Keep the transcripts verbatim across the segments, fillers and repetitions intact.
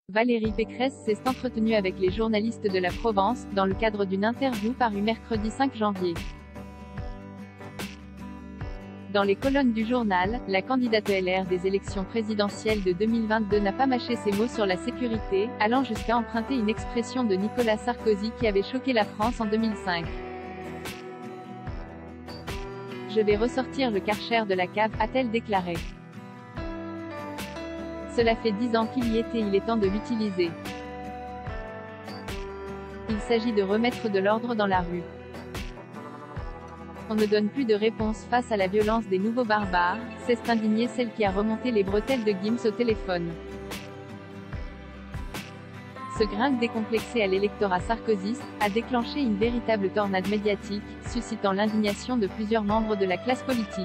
Valérie Pécresse s'est entretenue avec les journalistes de la Provence, dans le cadre d'une interview parue mercredi cinq janvier. Dans les colonnes du journal, la candidate L R des élections présidentielles de deux mille vingt-deux n'a pas mâché ses mots sur la sécurité, allant jusqu'à emprunter une expression de Nicolas Sarkozy qui avait choqué la France en deux mille cinq. « Je vais ressortir le Karcher de la cave », a-t-elle déclaré. Cela fait dix ans qu'il y était, il est temps de l'utiliser. Il s'agit de remettre de l'ordre dans la rue. On ne donne plus de réponse face à la violence des nouveaux barbares, s'est indignée celle qui a remonté les bretelles de Gims au téléphone. Ce gringue décomplexé à l'électorat sarkozyste a déclenché une véritable tornade médiatique, suscitant l'indignation de plusieurs membres de la classe politique.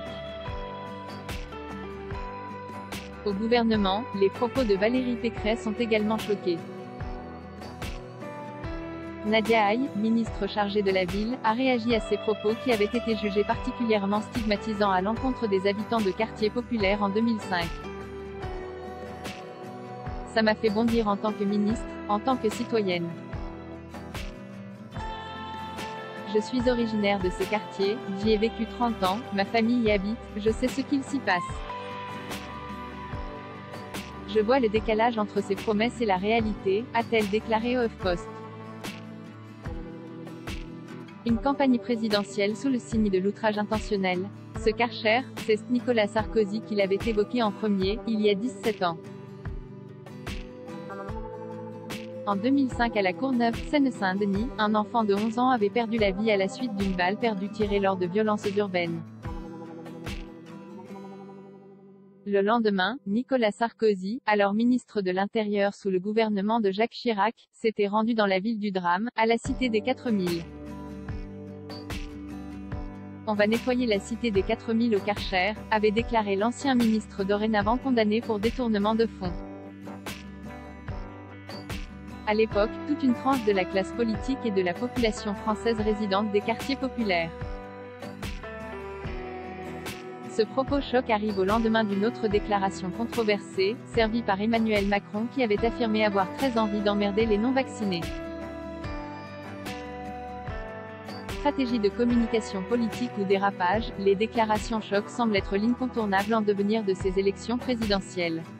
Au gouvernement, les propos de Valérie Pécresse ont également choqué. Nadia Haye, ministre chargée de la ville, a réagi à ces propos qui avaient été jugés particulièrement stigmatisants à l'encontre des habitants de quartiers populaires en deux mille cinq. Ça m'a fait bondir en tant que ministre, en tant que citoyenne. Je suis originaire de ce quartier, j'y ai vécu trente ans, ma famille y habite, je sais ce qu'il s'y passe. Je vois le décalage entre ces promesses et la réalité, a-t-elle déclaré au HuffPost. Une campagne présidentielle sous le signe de l'outrage intentionnel. Ce Karcher, c'est Nicolas Sarkozy qui l'avait évoqué en premier, il y a dix-sept ans. En deux mille cinq à La Courneuve, Seine-Saint-Denis, un enfant de onze ans avait perdu la vie à la suite d'une balle perdue tirée lors de violences urbaines. Le lendemain, Nicolas Sarkozy, alors ministre de l'Intérieur sous le gouvernement de Jacques Chirac, s'était rendu dans la ville du drame, à la cité des quatre mille. On va nettoyer la cité des quatre mille au Karcher, avait déclaré l'ancien ministre dorénavant condamné pour détournement de fonds. À l'époque, toute une tranche de la classe politique et de la population française résidente des quartiers populaires. Ce propos choc arrive au lendemain d'une autre déclaration controversée, servie par Emmanuel Macron qui avait affirmé avoir très envie d'emmerder les non-vaccinés. Stratégie de communication politique ou dérapage, les déclarations choc semblent être l'incontournable en devenir de ces élections présidentielles.